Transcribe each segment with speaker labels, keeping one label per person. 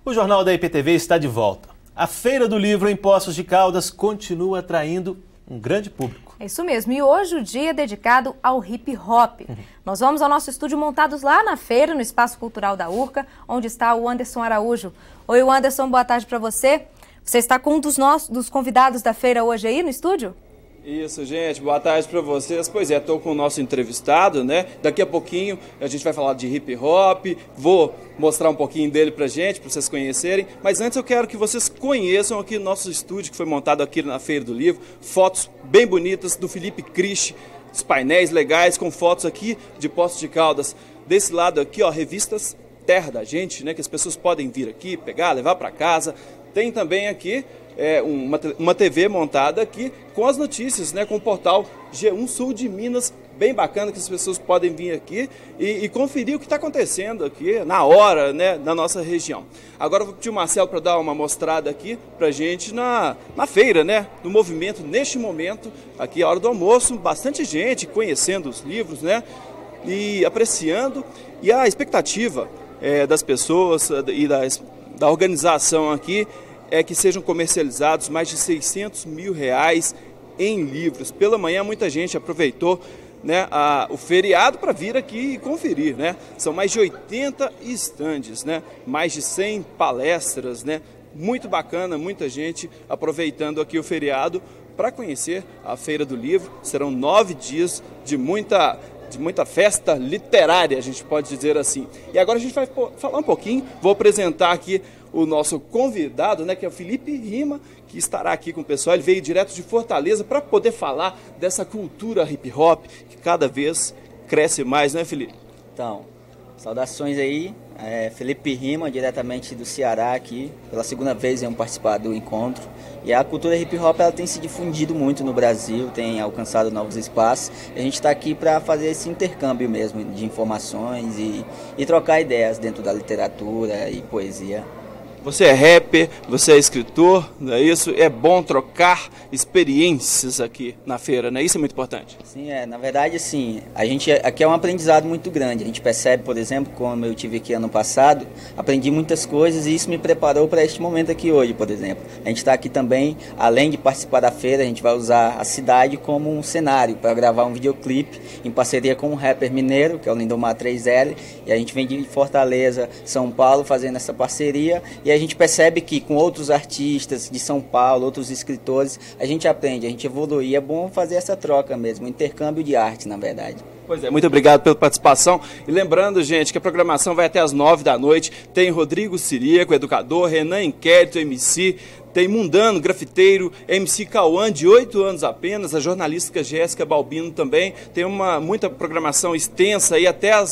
Speaker 1: O Jornal da IPTV está de volta. A Feira do Livro em Poços de Caldas continua atraindo um grande público.
Speaker 2: É isso mesmo, e hoje o dia é dedicado ao hip hop. Nós vamos ao nosso estúdio montados lá na feira, no Espaço Cultural da Urca, onde está o Anderson Araújo. Oi, Anderson, boa tarde para você. Você está com um dos convidados da feira hoje aí no estúdio?
Speaker 3: Isso, gente, boa tarde para vocês. Pois é, estou com o nosso entrevistado, né? Daqui a pouquinho a gente vai falar de hip hop, vou mostrar um pouquinho dele pra gente, para vocês conhecerem. Mas antes eu quero que vocês conheçam aqui o nosso estúdio que foi montado aqui na Feira do Livro. Fotos bem bonitas do Felipe Crist, os painéis legais com fotos aqui de Poços de Caldas. Desse lado aqui, ó, revistas Terra da Gente, né? Que as pessoas podem vir aqui, pegar, levar para casa. Tem também aqui uma TV montada aqui com as notícias, né, com o portal G1 Sul de Minas, bem bacana, que as pessoas podem vir aqui e conferir o que está acontecendo aqui na hora, né, na nossa região. Agora eu vou pedir o Marcelo para dar uma mostrada aqui para a gente na feira, né, no movimento neste momento, aqui a hora do almoço, bastante gente conhecendo os livros, né, e apreciando, e a expectativa das pessoas e da organização aqui é que sejam comercializados mais de R$600 mil em livros. Pela manhã muita gente aproveitou, né, o feriado para vir aqui e conferir, né? São mais de 80 estandes, né? Mais de 100 palestras, né? Muito bacana, muita gente aproveitando aqui o feriado para conhecer a Feira do Livro. Serão 9 dias de muita festa literária, a gente pode dizer assim. E agora a gente vai falar um pouquinho, vou apresentar aqui o nosso convidado, né, que é o Felipe Rima, que estará aqui com o pessoal. Ele veio direto de Fortaleza para poder falar dessa cultura hip hop que cada vez cresce mais, né, Felipe?
Speaker 4: Então, saudações aí, Felipe Rima, diretamente do Ceará aqui, pela segunda vez vamos participar do encontro. E a cultura hip hop ela tem se difundido muito no Brasil, tem alcançado novos espaços. E a gente está aqui para fazer esse intercâmbio mesmo de informações e trocar ideias dentro da literatura e poesia.
Speaker 3: Você é rapper, você é escritor, não é isso? É bom trocar experiências aqui na feira, né? Isso é muito importante.
Speaker 4: Sim, na verdade, sim. A gente aqui é um aprendizado muito grande. A gente percebe, por exemplo, como eu tive aqui ano passado, aprendi muitas coisas e isso me preparou para este momento aqui hoje, por exemplo. A gente está aqui também, além de participar da feira, a gente vai usar a cidade como um cenário para gravar um videoclipe em parceria com um rapper mineiro, que é o Lindomar 3L, e a gente vem de Fortaleza, São Paulo, fazendo essa parceria, e a gente percebe que com outros artistas de São Paulo, outros escritores, a gente aprende, a gente evolui. É bom fazer essa troca mesmo, um intercâmbio de arte, na verdade.
Speaker 3: Pois é, muito obrigado pela participação. E lembrando, gente, que a programação vai até as 9 da noite. Tem Rodrigo Sirico, educador, Renan Inquérito, MC, tem Mundano, grafiteiro, MC Cauã, de 8 anos apenas, a jornalística Jéssica Balbino também. Tem muita programação extensa aí até às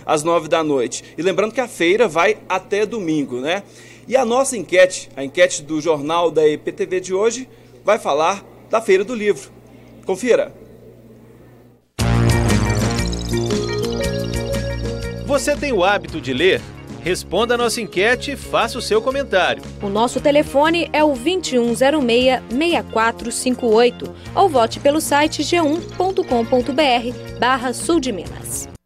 Speaker 3: 9 da noite. E lembrando que a feira vai até domingo, né? E a nossa enquete, a enquete do jornal da IPTV de hoje, vai falar da Feira do Livro. Confira.
Speaker 1: Você tem o hábito de ler? Responda a nossa enquete e faça o seu comentário.
Speaker 2: O nosso telefone é o 2106-6458 ou vote pelo site g1.com.br/Sul de Minas.